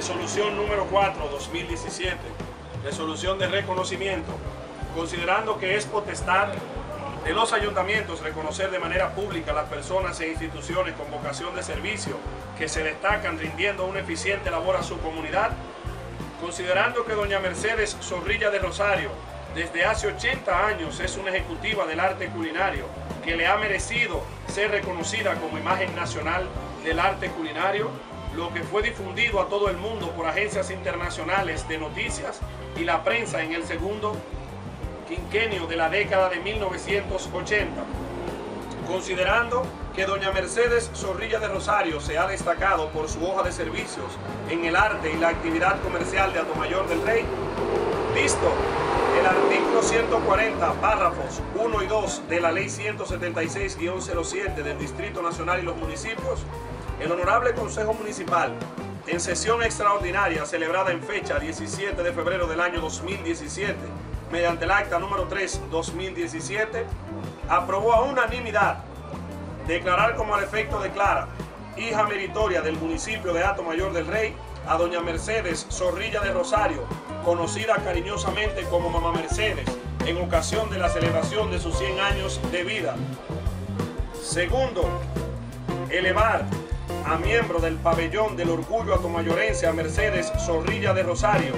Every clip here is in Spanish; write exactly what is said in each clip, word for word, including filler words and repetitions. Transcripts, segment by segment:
Resolución número cuatro, dos mil diecisiete, resolución de reconocimiento, considerando que es potestad de los ayuntamientos reconocer de manera pública las personas e instituciones con vocación de servicio que se destacan rindiendo una eficiente labor a su comunidad, considerando que doña Mercedes Zorrilla de Rosario desde hace ochenta años es una ejecutiva del arte culinario que le ha merecido ser reconocida como imagen nacional del arte culinario, lo que fue difundido a todo el mundo por agencias internacionales de noticias y la prensa en el segundo quinquenio de la década de mil novecientos ochenta, considerando que doña Mercedes Zorrilla de Rosario se ha destacado por su hoja de servicios en el arte y la actividad comercial de Atomayor del Rey, visto el artículo ciento cuarenta, párrafos uno y dos de la Ley ciento setenta y seis guión cero siete del Distrito Nacional y los municipios, el Honorable Consejo Municipal, en sesión extraordinaria celebrada en fecha diecisiete de febrero del año dos mil diecisiete, mediante el acta número tres, dos mil diecisiete, aprobó a unanimidad declarar como al efecto declara hija meritoria del municipio de Atomayor del Rey a doña Mercedes Zorrilla de Rosario, conocida cariñosamente como Mamá Mercedes, en ocasión de la celebración de sus cien años de vida. Segundo, elevar a miembro del pabellón del orgullo atomayorense a Mercedes Zorrilla de Rosario.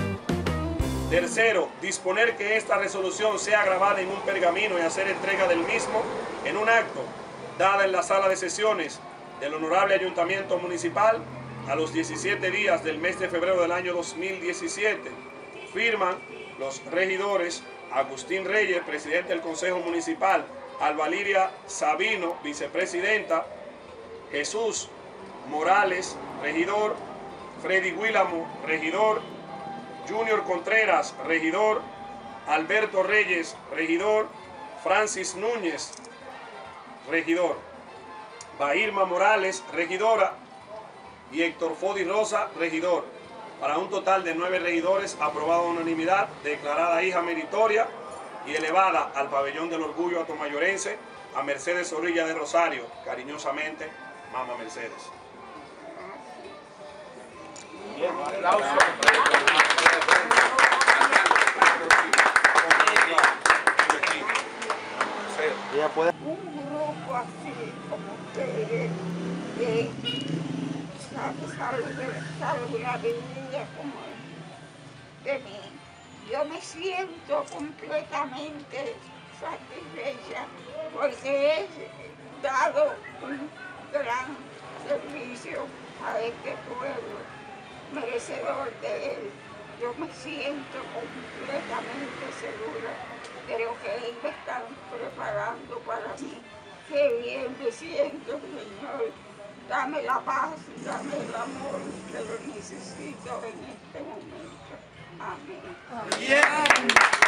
Tercero, disponer que esta resolución sea grabada en un pergamino y hacer entrega del mismo en un acto dada en la sala de sesiones del Honorable Ayuntamiento Municipal a los diecisiete días del mes de febrero del año dos mil diecisiete. Firman los regidores Agustín Reyes, presidente del Consejo Municipal, Alvaliria Sabino, vicepresidenta, Jesús Morales, regidor, Freddy Guílamo, regidor, Junior Contreras, regidor, Alberto Reyes, regidor, Francis Núñez, regidor, Bairma Morales, regidora, y Héctor Fodi Rosa, regidor, para un total de nueve regidores, aprobado a unanimidad, declarada hija meritoria y elevada al pabellón del orgullo atomayorense a Mercedes Zorrilla de Rosario, cariñosamente, Mamá Mercedes. Bien, un aplauso. Un grupo así como ustedes, que sabe una vida como de mí. Yo me siento completamente satisfecha porque he dado un gran servicio a este pueblo, merecedor de él. Yo me siento completamente segura de lo que ellos están preparando para mí. Qué bien me siento, Señor. Dame la paz, dame el amor que lo necesito en este momento. Amén. Amén.